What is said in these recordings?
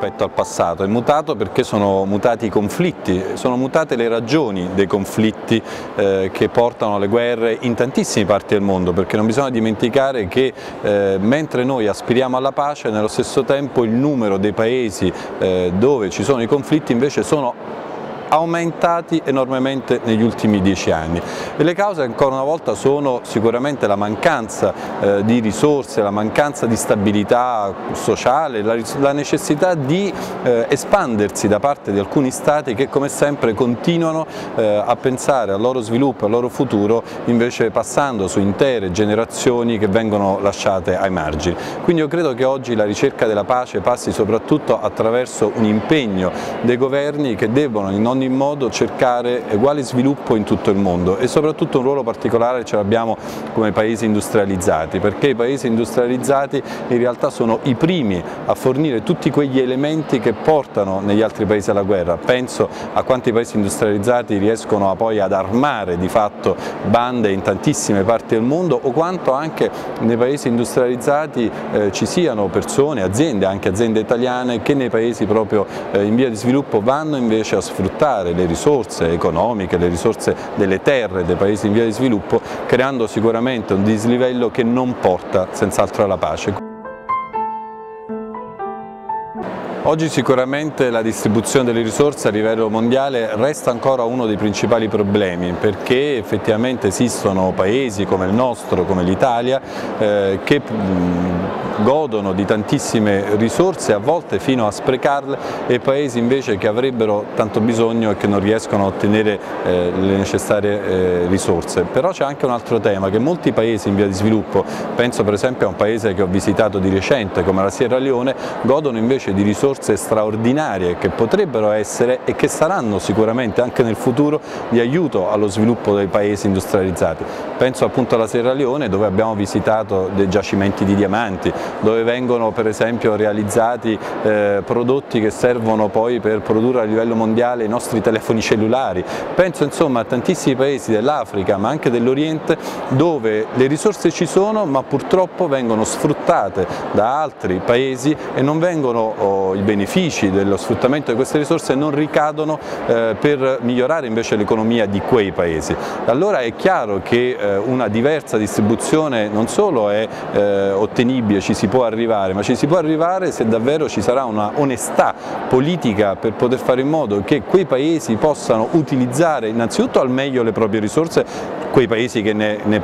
rispetto al passato, è mutato perché sono mutati i conflitti, sono mutate le ragioni dei conflitti che portano alle guerre in tantissime parti del mondo, perché non bisogna dimenticare che mentre noi aspiriamo alla pace, nello stesso tempo il numero dei paesi dove ci sono i conflitti invece sono aumentati enormemente negli ultimi 10 anni e le cause ancora una volta sono sicuramente la mancanza di risorse, la mancanza di stabilità sociale, la necessità di espandersi da parte di alcuni stati che come sempre continuano a pensare al loro sviluppo, al loro futuro, invece passando su intere generazioni che vengono lasciate ai margini. Quindi io credo che oggi la ricerca della pace passi soprattutto attraverso un impegno dei governi che debbono in ogni modo cercare uguale sviluppo in tutto il mondo e soprattutto un ruolo particolare ce l'abbiamo come paesi industrializzati, perché i paesi industrializzati in realtà sono i primi a fornire tutti quegli elementi che portano negli altri paesi alla guerra. Penso a quanti paesi industrializzati riescono poi ad armare di fatto bande in tantissime parti del mondo o quanto anche nei paesi industrializzati ci siano persone, aziende, anche aziende italiane che nei paesi proprio in via di sviluppo vanno invece a sfruttare le risorse economiche, le risorse delle terre dei paesi in via di sviluppo, creando sicuramente un dislivello che non porta senz'altro alla pace. Oggi sicuramente la distribuzione delle risorse a livello mondiale resta ancora uno dei principali problemi, perché effettivamente esistono paesi come il nostro, come l'Italia, che godono di tantissime risorse, a volte fino a sprecarle, e paesi invece che avrebbero tanto bisogno e che non riescono a ottenere le necessarie risorse. Però c'è anche un altro tema, che molti paesi in via di sviluppo, penso per esempio a un paese che ho visitato di recente come la Sierra Leone, godono invece di risorse straordinarie che potrebbero essere e che saranno sicuramente anche nel futuro di aiuto allo sviluppo dei paesi industrializzati. Penso appunto alla Sierra Leone, dove abbiamo visitato dei giacimenti di diamanti, dove vengono per esempio realizzati prodotti che servono poi per produrre a livello mondiale i nostri telefoni cellulari. Penso insomma a tantissimi paesi dell'Africa ma anche dell'Oriente dove le risorse ci sono ma purtroppo vengono sfruttate da altri paesi e non vengono i benefici dello sfruttamento di queste risorse non ricadono per migliorare invece l'economia di quei paesi. Allora è chiaro che una diversa distribuzione non solo è ottenibile, ci si può arrivare, ma ci si può arrivare se davvero ci sarà una onestà politica per poter fare in modo che quei paesi possano utilizzare innanzitutto al meglio le proprie risorse, quei paesi che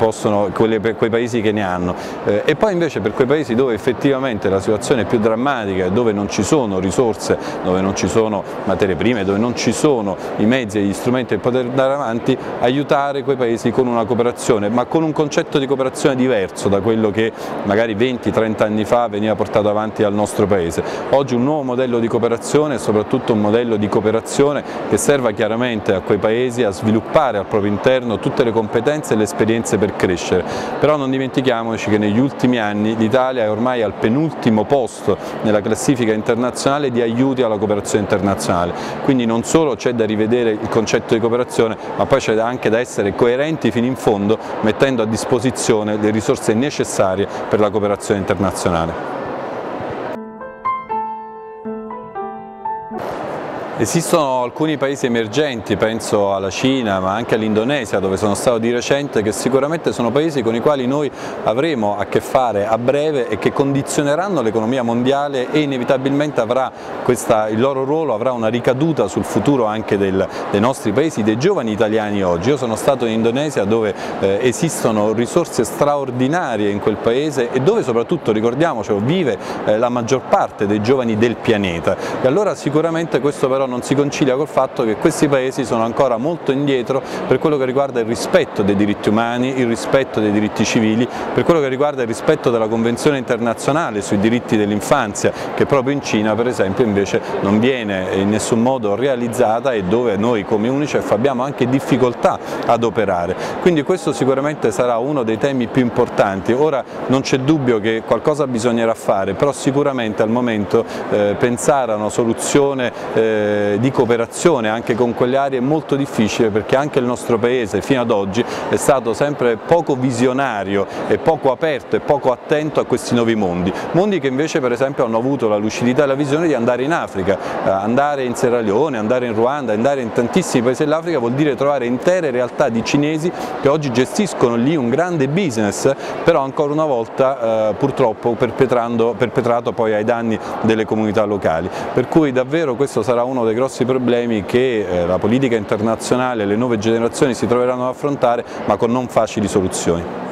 quei paesi che ne hanno, e poi invece per quei paesi dove effettivamente la situazione è più drammatica e dove non ci sono risorse, dove non ci sono materie prime, dove non ci sono i mezzi e gli strumenti per poter andare avanti, aiutare quei paesi con una cooperazione, ma con un concetto di cooperazione diverso da quello che magari 20-30 anni fa veniva portato avanti dal nostro paese. Oggi un nuovo modello di cooperazione è soprattutto un modello di cooperazione che serva chiaramente a quei paesi a sviluppare al proprio interno tutte le competenze e le esperienze per crescere, però non dimentichiamoci che negli ultimi anni l'Italia è ormai al penultimo posto nella classifica internazionale di aiuti alla cooperazione internazionale, quindi non solo c'è da rivedere il concetto di cooperazione, ma poi c'è anche da essere coerenti fino in fondo mettendo a disposizione le risorse necessarie per la cooperazione internazionale. Esistono alcuni paesi emergenti, penso alla Cina ma anche all'Indonesia dove sono stato di recente, che sicuramente sono paesi con i quali noi avremo a che fare a breve e che condizioneranno l'economia mondiale e inevitabilmente il loro ruolo avrà una ricaduta sul futuro anche dei nostri paesi, dei giovani italiani oggi. Io sono stato in Indonesia dove esistono risorse straordinarie in quel paese e dove soprattutto, ricordiamocelo, vive la maggior parte dei giovani del pianeta, e allora sicuramente questo però non si concilia col fatto che questi paesi sono ancora molto indietro per quello che riguarda il rispetto dei diritti umani, il rispetto dei diritti civili, per quello che riguarda il rispetto della Convenzione internazionale sui diritti dell'infanzia, che proprio in Cina per esempio invece non viene in nessun modo realizzata e dove noi come Unicef abbiamo anche difficoltà ad operare. Quindi questo sicuramente sarà uno dei temi più importanti. Ora non c'è dubbio che qualcosa bisognerà fare, però sicuramente al momento pensare a una soluzione di cooperazione anche con quelle aree è molto difficile, perché anche il nostro Paese fino ad oggi è stato sempre poco visionario e poco aperto e poco attento a questi nuovi mondi, mondi che invece per esempio hanno avuto la lucidità e la visione di andare in Africa, andare in Sierra Leone, andare in Ruanda, andare in tantissimi paesi dell'Africa vuol dire trovare intere realtà di cinesi che oggi gestiscono lì un grande business, però ancora una volta purtroppo perpetrato poi ai danni delle comunità locali, per cui davvero questo sarà uno dei grossi problemi che la politica internazionale e le nuove generazioni si troveranno ad affrontare, ma con non facili soluzioni.